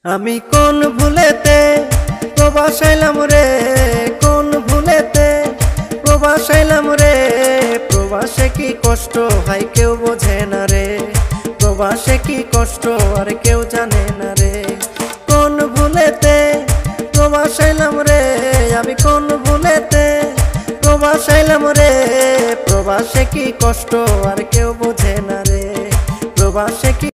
আমি কোন ভুলেতে প্রবাস আইলাম রে, কোন ভুলেতে প্রবাস আইলাম রে। প্রবাসে কি কষ্ট হয় কেউ বোঝে না রে, প্রবাসে কি কষ্ট আর কেউ জানে না রে। কোন ভুলেতে প্রবাস আইলাম রে, আমি কোন ভুলেতে প্রবাস আইলাম রে। প্রবাসে কি কষ্ট আর কেউ বোঝে না রে, প্রবাসে কি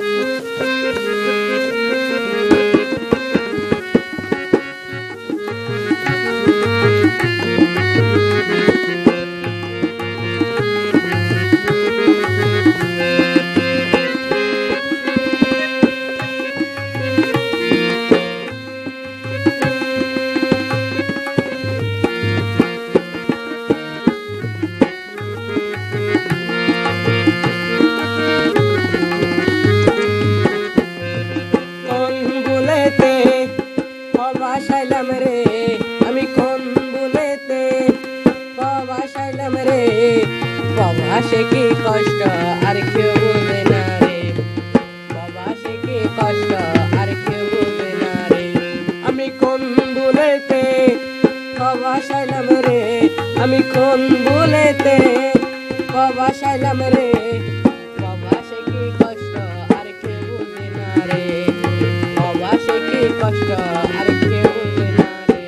আইলাম রে, আমি কোন ভুলেতে প্রবাস আইলাম রে। প্রবাসে কি কষ্ট আর কেউ বোঝে না রে, প্রবাসে কি কষ্ট আর কেউ বোঝে না রে। আমি কোন ভুলেতে প্রবাস আইলাম রে, আমি কোন ভুলেতে প্রবাস আইলাম রে। প্রবাসে কি কষ্ট আর কেউ বোঝে না রে, প্রবাসে কি কষ্ট আর কেউ বোঝে না রে।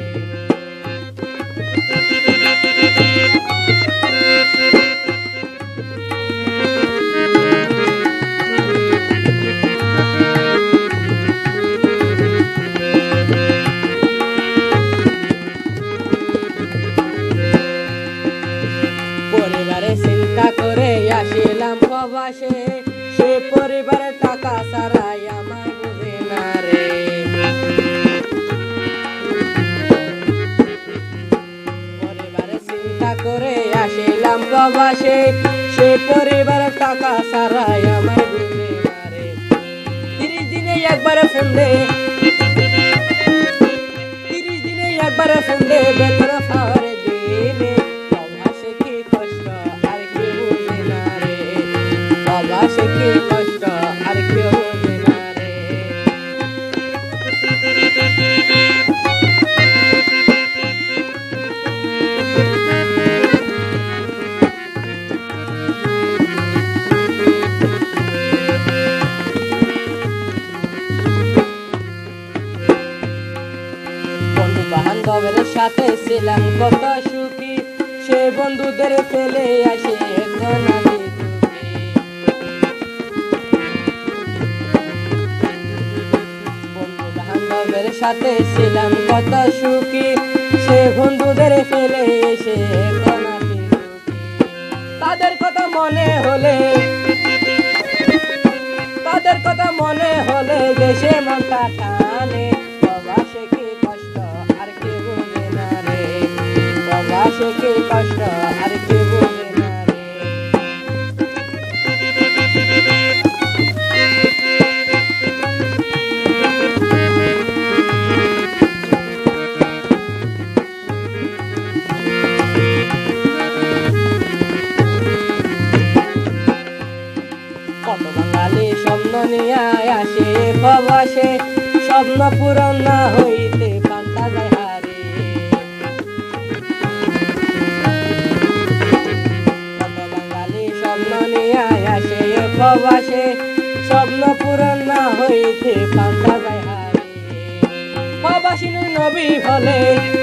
পরিবারে চিন্তা করে আসিলাম প্রবাসে, সে পরিবারের টাকা ছাড়াই আমায় বুঝে না রে। পরিবারে চিন্তা করে আসিলাম প্রবাসে, সে পরিবারের টাকা ছাড়াই আমায় বুঝে না রে। 30 দিনে একবার ফোন দে, 30 দিনে একবার ফোন দে বেতন পাওয়ার দিনে। প্রবাসে কি কষ্ট আর কেউ বোঝে না রে, প্রবাসে কি কষ্ট আর কেউ বোঝে না রে। বন্ধু বান্ধবের সাথে ছিলাম কত সুখী, সে বন্ধুদের ফেলে আসে এখন আমি দুঃখী। বন্ধু বান্ধবের সাথে ছিলাম কত সুখী, সে বন্ধুদের ফেলে এসে এখন আমি দুঃখী। তাদের কথা মনে হলে, তাদের কথা মনে হলে দেশে মনটা টানে। প্রবাসে কি কষ্ট আর কেউ বোঝে না রে, প্রবাসে কি কষ্ট আর কেউ বোঝে না রে। কত বাঙালি স্বপ্ন নিয়ে আসে প্রবাসে, স্বপ্ন পূরণ না হইতে পান্তা যায় হারে। কত বাঙালি স্বপ্ন নিয়ে আসে প্রবাসে, স্বপ্ন পূরণ না হইতে পান্তা যায় হারে। প্রবাসিনীর নবী হলে,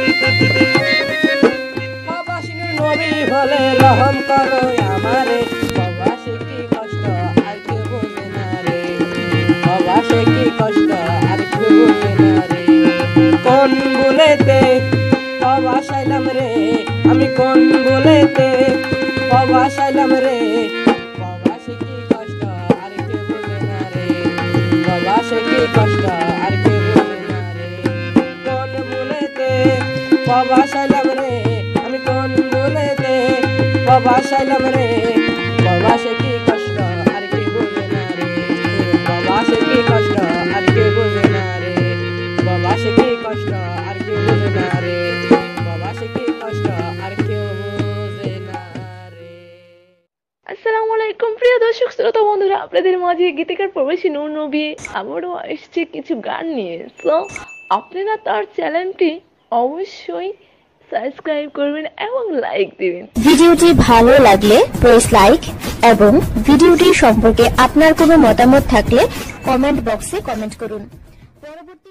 প্রবাসিনীর নবী হলে রহম করো আমারে। প্রবাসে কি কষ্ট আর কেউ বোঝে না রে, প্রবাসে কি কষ্ট আর কেউ বোঝে না রে। কোন ভুলেতে প্রবাস আইলাম রে, আমি কোন ভুলেতে প্রবাস আইলাম রে। প্রবাসে কি কষ্ট আর কেউ বোঝে না রে, প্রবাসে কি কষ্ট আর কেউ বোঝে না রে। কোন ভুলেতে প্রবাস আইলাম রে, আমি কোন ভুলেতে প্রবাস আইলাম রে। প্রবাসে কি কষ্ট আর কেউ বোঝে না রে, প্রবাসে কি কষ্ট আর কেউ বোঝে না রে, প্রবাসে কি কষ্ট আর কেউ বোঝে না রে, প্রবাসে কি কষ্ট আর কেউ বোঝে না রে। আসসালামু আলাইকুম প্রিয় প্রিয় দর্শক শ্রোতা বন্ধুরা, আপনাদের মাঝে গীতিকার প্রবাসী নূর নবী আবারও এসেছে কিছু গান নিয়ে। তো আপনারা তার চ্যানেলটি অবশ্যই সাবস্ক্রাইব করবেন এবং লাইক দিবেন। ভিডিওটি ভালো লাগলে প্রেস লাইক এবং ভিডিওটি সম্পর্কে আপনার কোনো মতামত থাকলে কমেন্ট বক্সে কমেন্ট করুন। পরবর্তী